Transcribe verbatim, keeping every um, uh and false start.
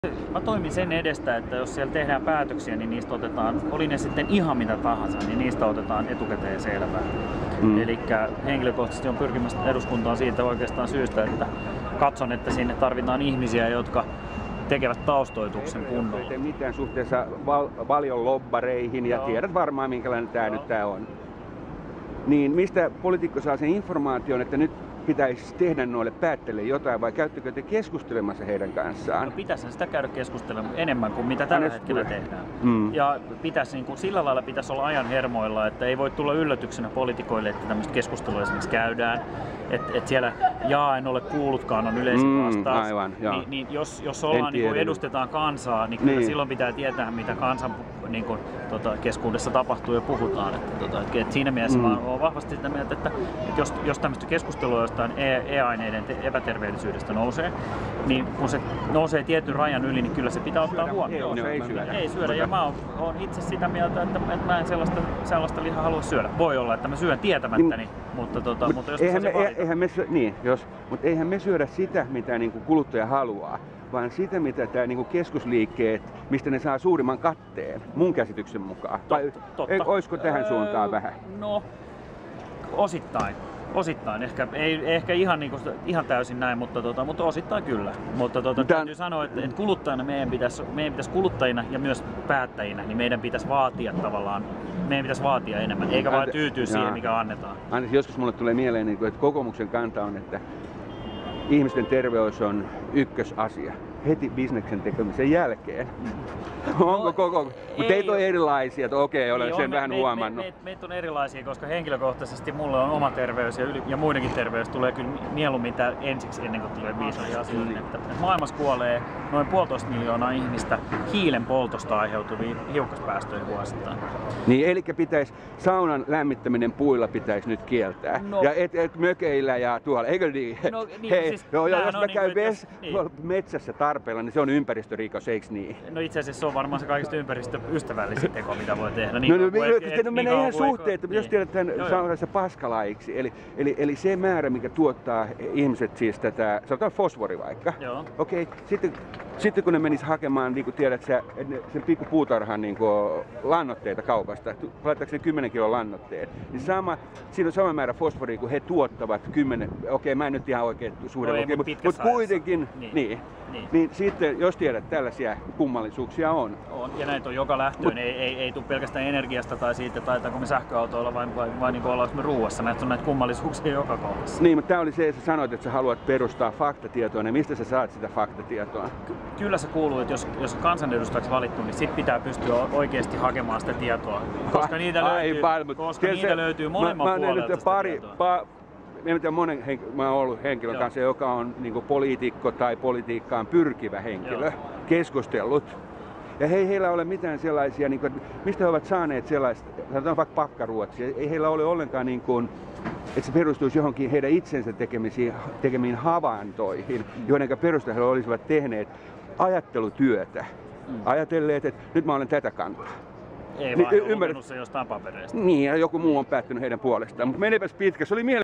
Mä toimin sen edestä, että jos siellä tehdään päätöksiä, niin niistä otetaan, oli ne sitten ihan mitä tahansa, niin niistä otetaan etukäteen selvää. Mm. Eli henkilökohtaisesti on pyrkimässä eduskuntaan siitä oikeastaan syystä, että katson, että sinne tarvitaan ihmisiä, jotka tekevät taustoituksen kunnolla. Ei mitään suhteessa val paljon lobbareihin ja Joo. tiedät varmaan minkälainen tämä nyt tää on. Niin mistä poliitikko saa sen informaation, että nyt pitäisi tehdä noille päättäjille jotain, vai käyttekö te keskustelemassa heidän kanssaan? No pitäisi sitä käydä keskustelemaan enemmän kuin mitä tällä hetkellä tehdään. Mm. Ja pitäisi, niin kuin, sillä lailla pitäisi olla ajan hermoilla, että ei voi tulla yllätyksenä poliitikoille, että tämmöistä keskustelua esimerkiksi käydään. Että et siellä jaa en ole kuullutkaan on yleisin mm, vastaus. Aivan, niin, niin jos, jos ollaan, niin kuin edustetaan kansaa, niin kyllä niin. silloin pitää tietää, mitä kansan niin kuin, tota, keskuudessa tapahtuu ja puhutaan. Että, tota, et siinä mielessä mm. mä olen vahvasti sitä mieltä, että, että jos, jos tämmöistä keskustelua jostain e-aineiden epäterveellisyydestä nousee, niin kun se nousee tietyn rajan yli, niin kyllä se pitää ottaa huomioon. Ei, ei syödä. Ei syödä. Ja mä oon, oon itse sitä mieltä, että, että mä en sellaista, sellaista lihaa halua syödä. Voi olla, että mä syön tietämättäni, niin, mutta, tota, mut, mutta jos eihän me, se eihän me syö, niin, jos, mutta eihän me syödä sitä, mitä niin kuin kuluttaja haluaa, vaan sitä, mitä tämä niin kuin keskusliikkeet, mistä ne saa suurimman katteen, mun käsityksen mukaan. Vai, totta. Ei, olisiko tähän suuntaan öö, vähän? No, osittain. Osittain. Ehkä, ei ehkä ihan, niin kuin, ihan täysin näin, mutta, tota, mutta osittain kyllä. Mutta tota, Tän... täytyy sanoa, että, että kuluttajana meidän pitäisi, meidän pitäisi kuluttajina ja myös päättäjinä, niin meidän pitäisi vaatia tavallaan, meidän pitäisi vaatia enemmän, eikä vain tyytyä siihen, jaa. mikä annetaan. Aina joskus mulle tulee mieleen, että kokoomuksen kanta on, että ihmisten terveys on ykkösasia heti bisneksen tekemisen jälkeen. Onko no, koko... Mutta teitä on erilaisia, että okei, olen sen me, vähän me, huomannut. Meitä me, me, me on erilaisia, koska henkilökohtaisesti mulle on oma terveys ja, yli, ja muidenkin terveys tulee kyllä mieluummin tää ensiksi ennen kuin tulee viisaisia asioita. Että, että maailmassa kuolee noin puolitoista miljoonaa ihmistä hiilen poltosta aiheutuviin hiukkaspäästöihin vuosittain. Niin, eli pitäisi saunan lämmittäminen puilla pitäisi nyt kieltää. No, ja et, et mökeillä ja tuolla, eikö niin? No, niin Hei, siis, jo, jos mä niin käyn ves, niin. metsässä tarpeella, niin se on ympäristörikos, eikö niin? No itse asiassa se on varmaan se kaikista ympäristöystävällisin teko, mitä voi tehdä. Niin no, no, no, et, et, no menee ihan suhteen, että niin. jos tiedät tämän saunassa paskalaiksi, eli, eli, eli se määrä, mikä tuottaa ihmiset siis tätä, sanotaan fosfori vaikka. Joo. Okei, okay, sitten, sitten kun ne menis hakemaan, niin kuin tiedät sä, sen pikku puutarhan niin kuin lannoitteita kaupasta, laittaako ne kymmenen kilon lannoitteet, niin sama, siinä on sama määrä fosforia, kun he tuottavat kymmenen, okei okay, mä en nyt ihan oikein suhde, no, okay, mutta mut kuitenkin, niin. Niin, niin. niin sitten jos tiedät, tällaisia kummallisuuksia on. On, ja näitä on joka lähtöön, ei, ei, ei tule pelkästään energiasta tai siitä, taitaanko me sähköautoilla vai, vai, vai niin ollaanko me ruuassa, näitä on näitä kummallisuuksia joka kohdassa. Niin, mutta tämä oli se, että sä sanoit, että sä haluat perustaa faktatietoa, niin mistä sä saat sitä faktatietoa? Ky- kyllä se kuuluu, että jos, jos kansanedustajaksi valittu, niin sit pitää pystyä oikeasti hakemaan sitä tietoa, koska niitä löytyy, Aivan, koska niitä se, löytyy molemmat mä, mä puolelta sitä pari, tietoa. Pa, en tiedä, monen henk- mä oon ollut henkilön Joo. kanssa, joka on niin poliitikko tai politiikkaan pyrkivä henkilö, Joo. keskustellut. Ja he, heillä ei ole mitään sellaisia, niin kuin, mistä he ovat saaneet sellaista, sanotaan vaikka pakkaruotsia, ei heillä ole ollenkaan niin kuin, että se perustuisi johonkin heidän itsensä tekemisiin, tekemiin havaintoihin, joiden perusteella he olisivat tehneet ajattelutyötä. Mm. Ajatelleet, että nyt mä olen tätä kantaa. Ei vaan y- he lukenut se jostain papereista. Niin, ja joku muu on päättänyt heidän puolestaan, mutta menepäs pitkä, se oli mielenkiintoista.